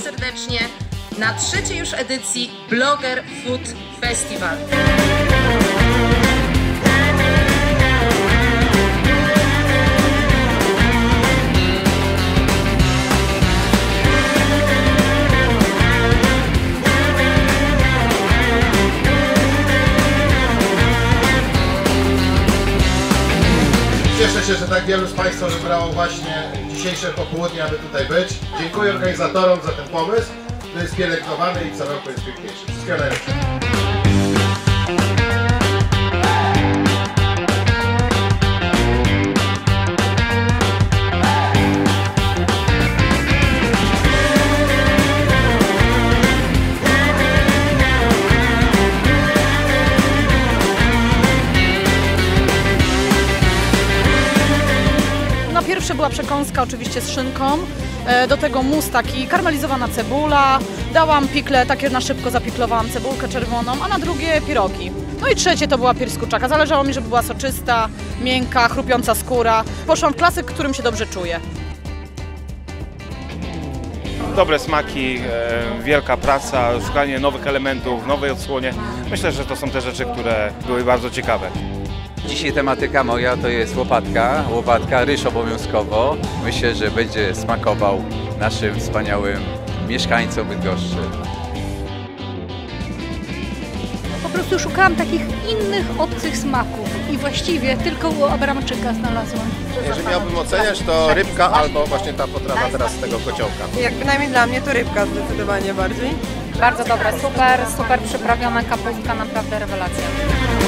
serdecznie na 3. już edycji Blogger Food Festival. Cieszę się, że tak wielu z Państwa wybrało właśnie dzisiejsze popołudnie, aby tutaj być. Dziękuję organizatorom za ten pomysł, który jest pielęgnowany i co roku jest piękniejszy. Wszystkiego najlepszego. Pierwsze była przekąska oczywiście z szynką, do tego mus taki, karmelizowana cebula, dałam pikle, takie na szybko zapiklowałam cebulkę czerwoną, a na drugie pirogi. No i trzecie to była pierś z kurczaka, zależało mi, żeby była soczysta, miękka, chrupiąca skóra. Poszłam w klasyk, którym się dobrze czuję. Dobre smaki, wielka praca, szukanie nowych elementów, nowej odsłonie. Myślę, że to są te rzeczy, które były bardzo ciekawe. Dzisiaj tematyka moja to jest łopatka, ryż obowiązkowo. Myślę, że będzie smakował naszym wspaniałym mieszkańcom Bydgoszczy. Po prostu szukałam takich innych, obcych smaków i właściwie tylko u Abramczyka znalazłam. Jeżeli miałbym oceniać, to rybka albo właśnie ta potrawa teraz z tego kociołka. Jak bynajmniej dla mnie to rybka zdecydowanie bardziej. Bardzo dobre, super przyprawiona kapustka, naprawdę rewelacja.